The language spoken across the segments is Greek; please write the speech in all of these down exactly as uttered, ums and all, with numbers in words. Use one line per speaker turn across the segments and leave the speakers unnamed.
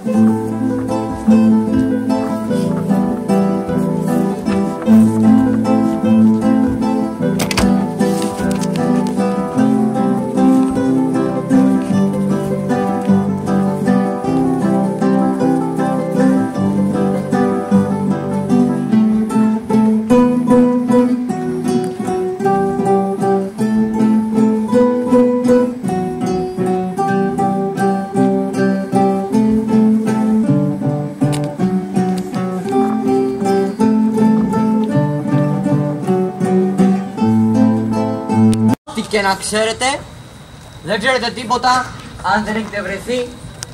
Και να ξέρετε, δεν ξέρετε τίποτα αν δεν έχετε βρεθεί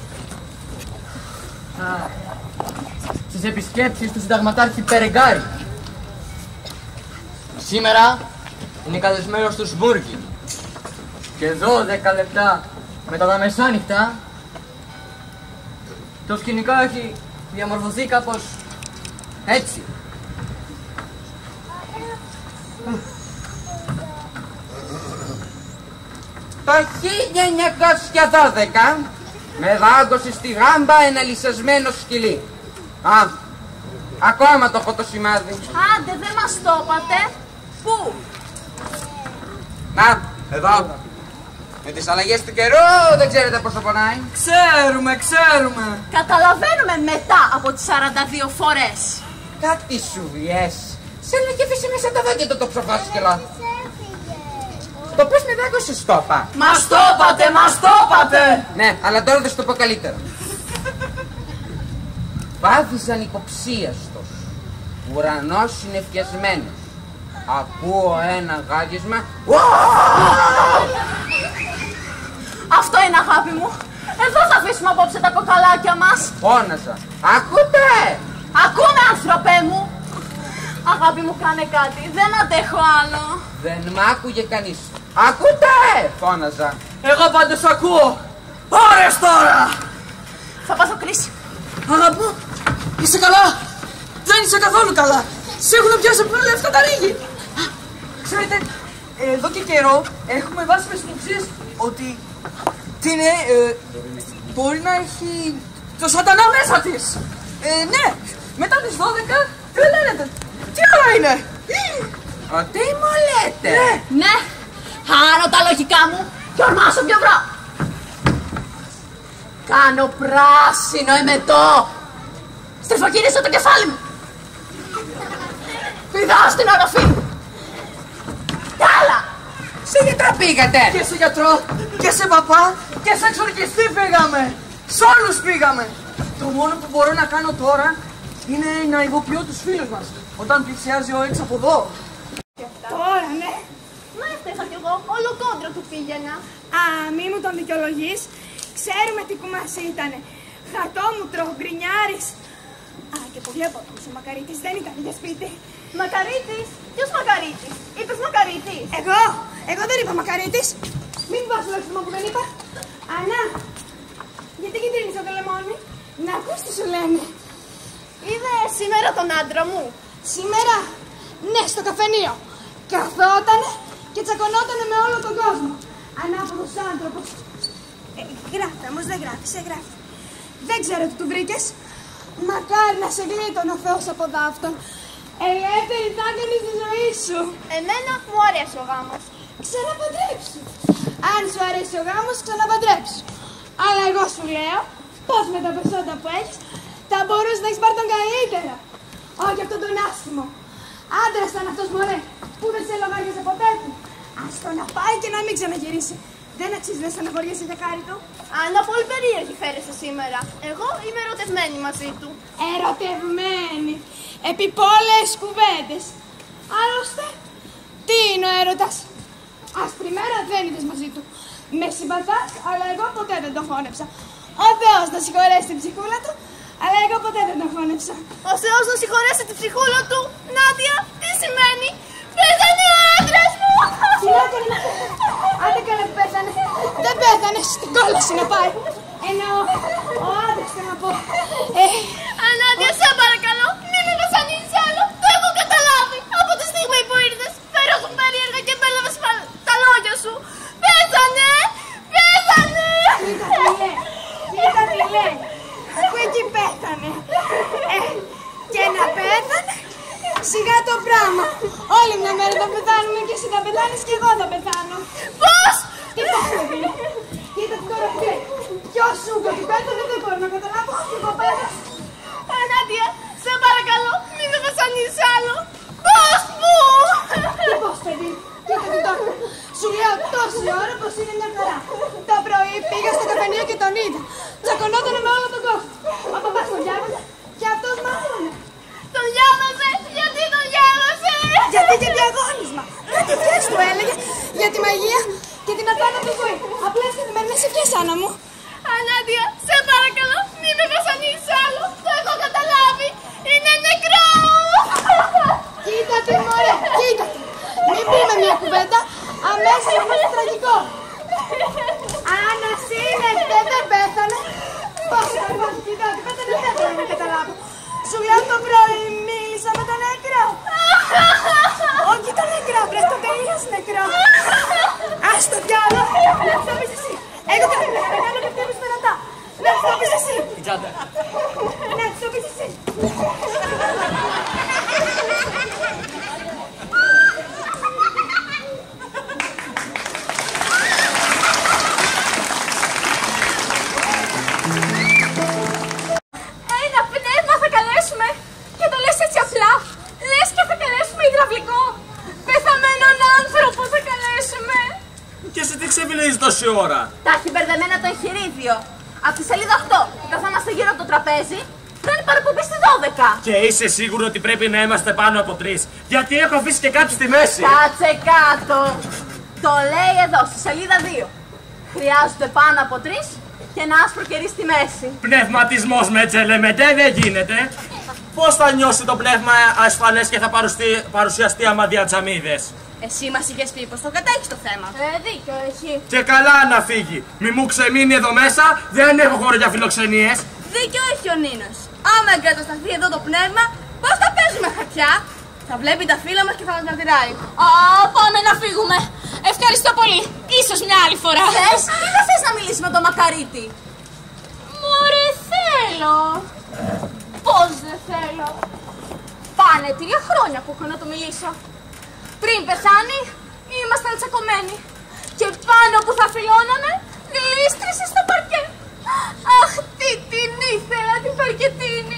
α, στις επισκέψεις του συνταγματάρχη Περεγκάρη. Σήμερα είναι καλεσμένος του Σμούργη και δώδεκα λεπτά μετά τα μεσάνυχτα το σκηνικό έχει διαμορφωθεί κάπως έτσι. Το χίλια εννιακόσια δώδεκα με δάγκωσε στη γάμπα ένα λυσασμένο σκυλί. Α, ακόμα το έχω το σημάδι.
Άντε, δεν μας το είπατε. Πού?
Να, εδώ. Με τις αλλαγές του καιρού δεν ξέρετε πόσο πονάει.
Ξέρουμε, ξέρουμε.
Καταλαβαίνουμε μετά από τις σαράντα δύο φορές.
Κάτι σου βιές. Σε έλεγε φύση μέσα τα δόντια το το ψοφάσκελο. Το πώς με δάγκωσες το είπα.
Μας το είπατε, μας το είπατε.
Ναι, αλλά τώρα θα σου το πω καλύτερα. Βάδιζαν υποψίαστος. Ουρανός συνεφιασμένος. Ακούω ένα γάγισμα.
Αυτό είναι, αγάπη μου. Εδώ θα αφήσουμε απόψε τα κοκαλάκια μας.
Φώναζα. Ακούτε!
Ακούμε, άνθρωπέ μου. Αγάπη μου, κάνε κάτι. Δεν αντέχω άλλο.
Δεν μ' άκουγε κανείς. Ακούτε! Φώναζα.
Εγώ πάντως ακούω. Ώρες τώρα.
Θα πάθω κρίση.
Αγάπη μου, είσαι καλά? Δεν είσαι καθόλου καλά. Σε έχουν πιάσει πολύ αυτά τα ρίγη. Ξέρετε, εδώ και καιρό έχουμε βάσιμες υποψίες ότι τι είναι, ε, μπορεί να έχει το σατανά μέσα της. Ε, ναι, μετά τις δώδεκα τρελαίνεται. Τι ώρα είναι?
Τι μου λέτε?
Ναι.
Ναι, χάνω τα λογικά μου και ορμάσω πιο βρω. Κάνω πράσινο εμετό. Στριφοκύρισα το κεφάλι μου. Πηδάω στην οροφή. Καλά.
Σε γιατρό πήγατε?
Και σε γιατρό, και σε παπά, και σε εξορκιστή πήγαμε. Σ' όλους πήγαμε. Το μόνο που μπορώ να κάνω τώρα είναι να ειδοποιώ τους φίλους μας όταν πλησιάζει ο έξω από εδώ.
Τώρα, ναι.
Μα έφτασα κι εγώ, όλο κόντρα του πήγαινα.
Α, μη μου τον δικαιολογείς. Ξέρουμε τι κουμάσι ήτανε. Χαρτόμουτρο, γκρινιάρης. Α, και το βλέπω όμως ο Μακαρίτης δεν ήταν για σπίτι.
Μακαρίτης, ποιος Μακαρίτης? Είπες Μακαρίτης?
Εγώ, εγώ δεν είπα Μακαρίτης. Μην βάζω λέξιμο που δεν είπα. Ανά, γιατί κυτρίνεις το λεμόνι? Να ακούς τι σου λένε.
Είδε σήμερα τον άντρα μου?
Σήμερα, ναι, στο καφενείο. Καθότανε και τσακωνότανε με όλο τον κόσμο. Ανάποδος άνθρωπος. Ε, γράφει, όμως δεν γράφει, σε γράφει. Δεν ξέρω τι του βρήκες. Μακάρι να σε γλίτωνε ο Θεός από δάφτον. Ελεύθερη θα έκανες τη ζωή σου.
Εμένα μου αρέσει ο γάμος.
Ξαναπαντρέψου. Αν σου αρέσει ο γάμος, ξαναπαντρέψου. Αλλά εγώ σου λέω, πως με τα πεσόντα που έχεις, θα μπορούσε να έχεις πάρει τον καλύτερα. Όχι αυτόν τον άσχημο. Άντρας ήταν αυτός, μωρέ, που δεν σε λογάριαζε ποτέ του. Ας το να πάει και να μην ξαναγυρίσει. Δεν αξίζει να στεναχωριέσαι για χάρη του.
Άννα, πολύ περίεργη φέρεσαι σήμερα. Εγώ είμαι ερωτευμένη μαζί του.
Ερωτευμένη. Επί πολλές κουβέντες. Άλλωστε, τι είναι ο έρωτας? Άσπρη μέρα δεν είδες μαζί του. Με συμπαθάς, αλλά εγώ ποτέ δεν τον χώνεψα. Ο Θεός να συγχωρέσει την ψυχούλα του, αλλά εγώ ποτέ δεν τον χώνεψα.
Ο Θεός να συγχωρέσει την ψυχούλα του. Νάντια, τι σημαίνει? Πέθανε ο άντρας μου!
Τι έκανε? Άντε καλά που πέθανε. Δεν πέθανε, στην κόλαση να πάει. Εννοώ, ο άντρας θέλω να πω. Ε,
Ανάντια, σε παρακαλώ, μην με βασανίζεις άλλο. Το έχω καταλάβει. Από τη στιγμή που ήρθες, φέρω περίεργα και πέλαβες τα λόγια σου. Πέθανε! Πέθανε!
κοίτα τι λέει, κοίτα τι λέει. Ακούει εκεί πέθανε. Ε, και να πέθανε, σιγά το πράγμα. Όλη μια μέρα θα πεθάνουμε και εσύ θα πεθάνεις και εγώ θα πεθάνω.
Πώς!
Τι πώς παιδί, κοίτα τι τώρα πει. Ποιος σου είπε ότι πέθανε δεν μπορώ να καταλάβω. Τι εγώ πέθανε.
Νάντια, σε παρακαλώ, μην με βασανίσεις άλλο. Πώς μου!
Τι πώς παιδί, κοίτα τι τώρα. Σου λέω τόση ώρα πως είναι μια χαρά. Το πρωί πήγα στο καφενείο και τον είδα. Τσακωνότανε με όλο τον κόσμο. Ο παπάς τον διάβαζε και αυτός μάλλον.
Τον διάβαζε! Γιατί τον διάβαζε!
Γιατί και διαγώνισμα. Κάτι ευχές του έλεγε για τη μαγεία και την αθάνατη ζωή. Απλές καθημερινές ευχές, Άννα μου.
Ανάντια, σε παρακαλώ, μην με βασανίσεις άλλο. Το έχω καταλάβει. Είναι νεκρό!
Κοίτα τι μωρέ, κοίτα τι. Μην πούμε μια κουβέντα, αμέσως είναι τραγικό. Αν εσύ είναι δεν πέθανε, πώς θα υπάρχει, κοίτα ότι πέθανε δεν θέλω να καταλάβω. Σου λέω το πρωί μίλησα με τον νεκρό. Όχι το νεκρό, βρες το τελείως νεκρό. Ας το πιάνω, να το πεις εσύ. Εγώ θα κάνω και φταίμε στο ρωτά. Να το πεις εσύ. Να το πεις εσύ.
Ένα πνεύμα θα καλέσουμε και το λες έτσι απλά. Λες και θα καλέσουμε υδραυλικό. Πεθαμένον άνθρωπο θα καλέσουμε.
Και εσύ τι ξεφυλίζεις τόση ώρα?
Τα έχει μπερδεμένα το εγχειρίδιο. Από τη σελίδα οκτώ που καθόμαστε γύρω από το τραπέζι, κάνει παραπομπή στη δώδεκα.
Και είσαι σίγουρο ότι πρέπει να είμαστε πάνω από τρεις? Γιατί έχω αφήσει και κάτι στη μέση.
Κάτσε κάτω. Το λέει εδώ στη σελίδα δύο. Χρειάζονται πάνω από τρεις και ένα άσπρο κερί στη μέση.
Πνευματισμός με τζελεμεντέ δεν γίνεται. Πώς θα νιώσει το πνεύμα ασφαλές και θα παρουσιαστεί, παρουσιαστεί άμα διατζαμίδες?
Εσύ μας είχες πει πως το κατέχεις το θέμα. Ε, δίκιο έχει.
Και καλά να φύγει. Μη μου ξεμείνει εδώ μέσα, δεν έχω χώρο για φιλοξενίες.
Δίκιο έχει ο Νίνος. Άμα εγκατασταθεί εδώ το πνεύμα, πώς θα παίζουμε χαρτιά? Θα βλέπει τα φύλλα μας και θα μας μαρτυράει. Α, πάμε να φύγουμε. Ευχαριστώ πολύ. Ίσως μια άλλη φορά. Θες ή δεν θες να μιλήσεις με τον Μακαρίτη? Μωρέ, θέλω. Πώς δεν θέλω? Πάνε τρία χρόνια που έχω να το μιλήσω. Πριν πεθάνει, ήμασταν τσακωμένοι. Και πάνω που θα φιλώναμε, γλίστρισε στο παρκέ. Αχ, τι την ήθελα την παρκετίνη.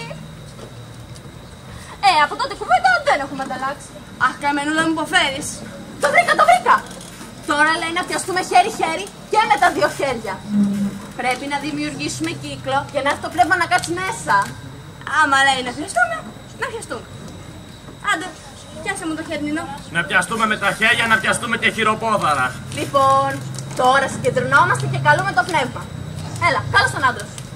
Ε, από τότε κουβέντα δεν έχουμε ανταλλάξει. Αχ, καμενούλα μου υποφέρεις. Το βρήκα, το βρήκα. Τώρα λέει να πιαστούμε χέρι-χέρι και με τα δύο χέρια. Πρέπει να δημιουργήσουμε κύκλο για να έρθει το πνεύμα να κάτσει μέσα. Άμα λέει να πιαστούμε, να πιαστούμε. Άντε, πιάσε μου το χέρι, Νίνο.
Να πιαστούμε με τα χέρια, να πιαστούμε και χειροπόδαρα.
Λοιπόν, τώρα συγκεντρωνόμαστε και καλούμε το πνεύμα. Έλα, κάλεσε τον άντρα σου.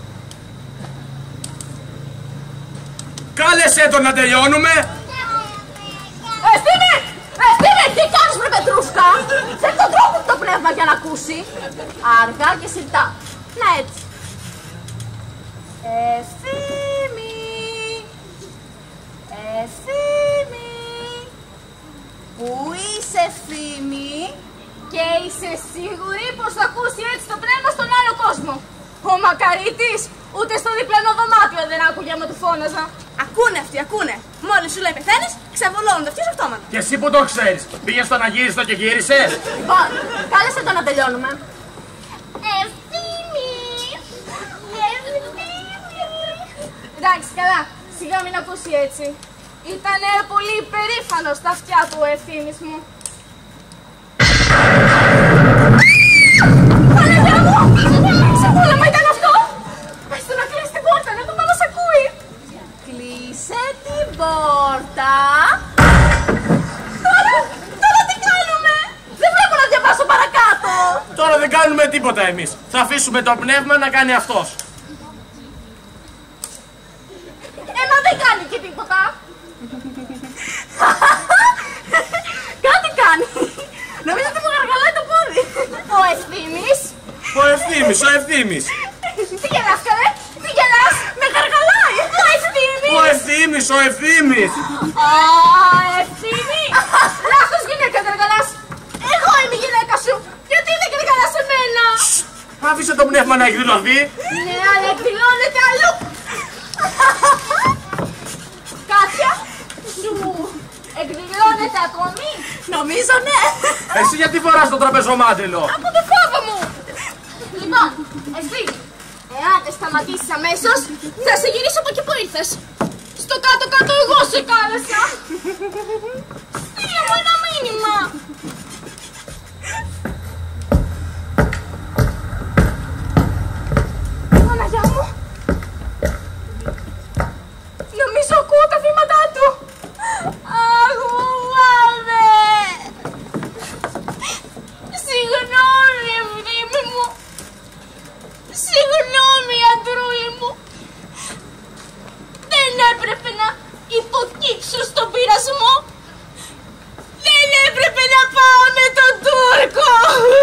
Κάλεσέ τον να τελειώνουμε.
Ευθύμη! Ευθύμη! Τι κάνεις βρε Πετρούσκα? Φέρ' τον τρόπο το πνεύμα για να ακούσει. Αργά και σιρτά. Να έτσι. Ευθύμη! Ευθύμη! Πού είσαι, Ευθύμη? Και είσαι σίγουρη πως θα ακούσει έτσι το πνεύμα στον άλλο κόσμο? Ο Μακαρίτης ούτε στο διπλανό δωμάτιο δεν άκουγε άμα του φώναζα. Ακούνε αυτοί, ακούνε. Μόλις σου λέει πεθαίνεις, ξεβολώνουν αυτοί αυτόματα.
Και εσύ που το ξέρεις, πήγες στο αναγύριστο και γύρισες?
Λοιπόν, κάλεσε το να τελειώνουμε. Ευθύμη! Ευθύμη! Εντάξει, καλά. Σιγά μην ακούσει έτσι. Ήτανε πολύ περήφανος στα αυτιά του ο Ευθύμης μου. Παναγιά μου! Ξεπούλαμα ήταν αυτό! Πες του να κλείσει την πόρτα, να το μάμα σ' ακούει. Κλείσε την πόρτα. Τώρα, τώρα τι κάνουμε? Δεν βλέπω να διαβάσω παρακάτω.
Τώρα δεν κάνουμε τίποτα εμείς. Θα αφήσουμε το πνεύμα να κάνει αυτός.
Έμα δεν κάνει και τίποτα. Κάτι κάνει. Νομίζω ότι μου γαργαλάει το πόδι. Ο Ευθύμης.
Ο Ευθύμης, ο Ευθύμης.
Τι γελάς καλέ, τι γελάς, με γαργαλάει. Ο Ευθύμης.
Ο Ευθύμης, ο Ευθύμης.
Α, Ευθύμη. Λάθος γυναίκα γαργαλάς. Εγώ είμαι η γυναίκα σου. Γιατί δεν γαργαλάς εμένα?
Άφησε το πνεύμα να εκδηλωθεί.
Ναι, αλλά εκδηλώνεται αλλού. Νομίζω ναι.
Εσύ γιατί φοράς το τραπεζομάντιλο?
Από το φόβο μου. Λοιπόν, εσύ, εάν δεν σταματήσεις αμέσως, θα σε γυρίσω από εκεί που ήρθες. Στο κάτω-κάτω εγώ σε κάλεσα. Στείλε μου ένα μήνυμα. Παναγιά μου. Νομίζω ακούω τα βήματά του. Αχ, μου μάμε. Συγγνώμη, ευθύμη μου. Συγγνώμη, αντρούλη μου. Δεν έπρεπε να υποκύψω στον πειρασμό. Δεν έπρεπε να πάω με τον Τούρκο.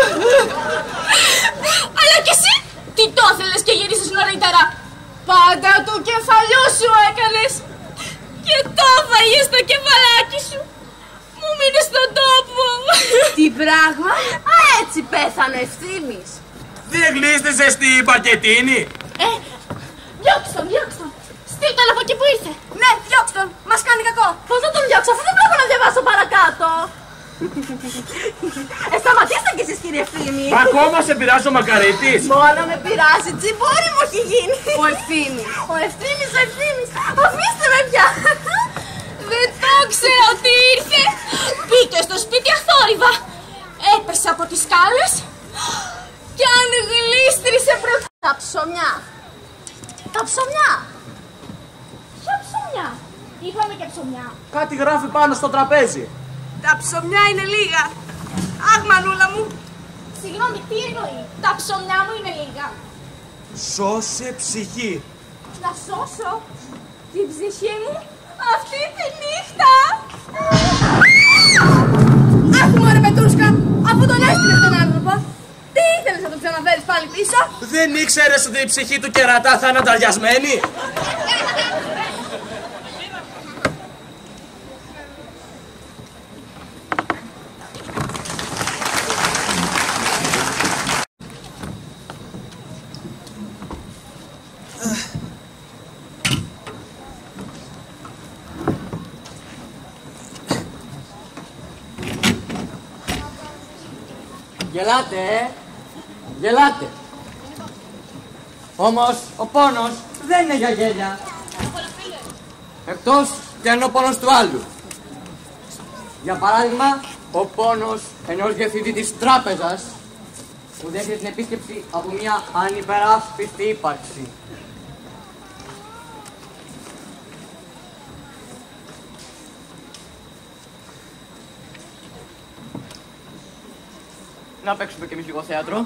Αλλά κι εσύ, τι το ήθελες και γύρισες νωρίτερα? Πάντα του κεφαλιού σου έκανες και το έφαγες στο κεφαλάκι σου. Μου μείνες στον τόπο. Τι πράγμα? Α, έτσι πέθανε ευθύμης.
Δεν γλίστησες στην πακετίνη?
Ε, διώξ' τον, διώξ' τον. Στείλ' τον από εκεί που ήρθε. Ναι, διώξ' τον. Μας κάνει κακό. Πώς θα τον διώξω, αφού δεν βλέπω να διαβάσω παρακάτω. Ε, σταματήστε κι εσείς, κύριε Ευθύμη.
Ακόμα σε πειράζει ο Μακαρίτης?
Μόνο με πειράζει, τσιμπόρι μου έχει γίνει. Ο Ευθύμης. Ο Ευθύμης, ο Ευθύμης. Αφήστε με πια. Δεν το ήξερα ότι ήρθε. Μπήκε στο σπίτι αθόρυβα. Έπεσε από τις σκάλες και αν γλίστρισε πρώτα. Τα ψωμιά. Τα ψωμιά. Ποια ψωμιά? Είπαμε και ψωμιά.
Κάτι γράφει πάνω στο τραπέζι.
Τα ψωμιά είναι λίγα. Αχ, μανούλα μου.
Συγγνώμη, τι εννοεί? Τα ψωμιά μου είναι λίγα.
Σώσε ψυχή.
Να σώσω την ψυχή μου αυτή τη νύχτα. Αχ, μωρέ Πετρούσκα, αφού τον έστειλες τον άνθρωπο, τι ήθελες να τον ξαναφέρεις πάλι πίσω?
Δεν ήξερες ότι η ψυχή του κερατά θα είναι ανταριασμένη?
Γελάτε, ε! Γελάτε! Όμως ο πόνος δεν είναι για γέλια. Εκτός κι αν είναι ο πόνος του άλλου. Για παράδειγμα, ο πόνος ενός διευθυντή της τράπεζας που δέχεται την επίσκεψη από μια ανυπεράσπιστη ύπαρξη. Να παίξουμε κι εμείς λίγο θέατρο.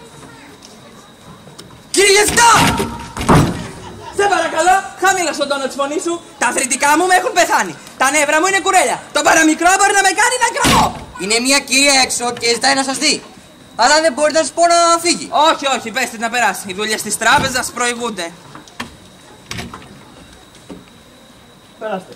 Κύριε Διευθυντά! Σε παρακαλώ, χαμήλα στον τόνο της φωνής σου. Τα αθλητικά μου με έχουν πεθάνει. Τα νεύρα μου είναι κουρέλια. Το παραμικρό μπορεί να με κάνει να κραγώ.
Είναι μια κυρία έξω και ζητάει να σας δει. Αλλά δεν μπορείτε να σας πω να φύγει.
Όχι, όχι, πέστε να περάσει. Οι δουλειές της τράπεζας προηγούνται.
Περάστε.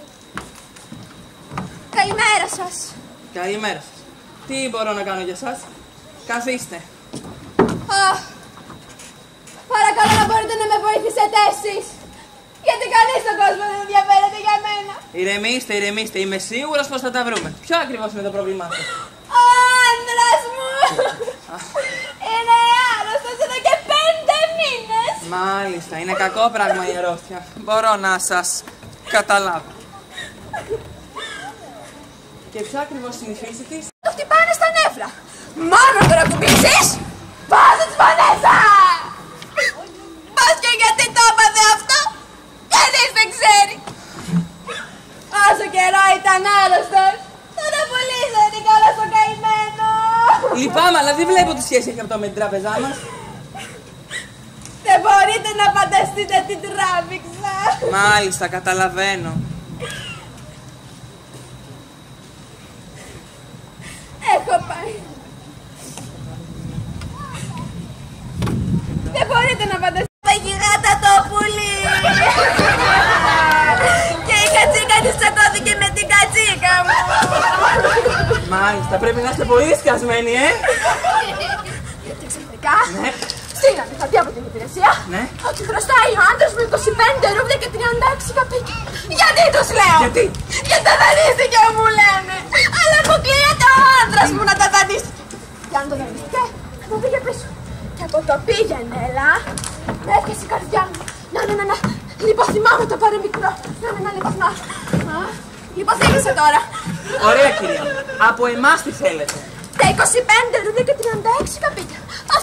Καλημέρα σας.
Καλημέρα σας. Τι μπορώ να κάνω για σας? Καθίστε.
Αχ, παρακαλώ να μπορείτε να με βοηθήσετε εσείς. Γιατί κανείς στον κόσμο δεν ενδιαφέρεται για μένα.
Ηρεμήστε, ηρεμήστε. Είμαι σίγουρος πως θα τα βρούμε. Ποιο ακριβώς είναι το πρόβλημά σας?
Ο άντρας μου είναι άρρωστος εδώ και πέντε μήνες.
Μάλιστα, είναι κακό πράγμα η αρρώστια. Μπορώ να σας καταλάβω. Και ποια ακριβώς είναι η φύση της?
Το χτυπάνε στα νεύρα. Μόνο τώρα κουμπίσεις, πάσε της Βανέσα! Πας και γιατί το έπαθε αυτό, κανείς δεν ξέρει. Όσο καιρό ήταν άρρωστος, τώρα πολύ δεν είναι καλά στο καημένο.
Λυπάμαι, αλλά δεν βλέπω τι σχέση έχει αυτό με την τράπεζά μας.
Δεν μπορείτε να φανταστείτε τι τράβηξα.
Μάλιστα, καταλαβαίνω.
Έχω πάει. Δεν μπορείτε να φανταστείτε τα γιγάτα το πουλί. Και η κατσίκα της τσακώθηκε με την κατσίκα μου.
Μάλιστα, πρέπει να είστε πολύ σκασμένοι, ε!
Και ξαφνικά
Ναι,
στείλανε χαρτί από την υπηρεσία
ναι.
ότι χρωστάει ο άντρας μου είκοσι πέντε ρούβλια και τριάντα έξι καπίκια. Γιατί τους λέω?
Γιατί?
Γιατί δανείστηκε μου λένε. Αλλά αποκλείεται το πήγαινε, έλα. Με έπιασε η καρδιά μου. Να, να, να, να. Λιποθυμάμαι το παρεμικρό. Να, να, να, λιποθυμάμαι. Λιποθύμησε τώρα.
Ωραία, κυρία μου. Από εμάς τι θέλετε?
Τα είκοσι πέντε ρούδια και τριάντα έξι καπίτια.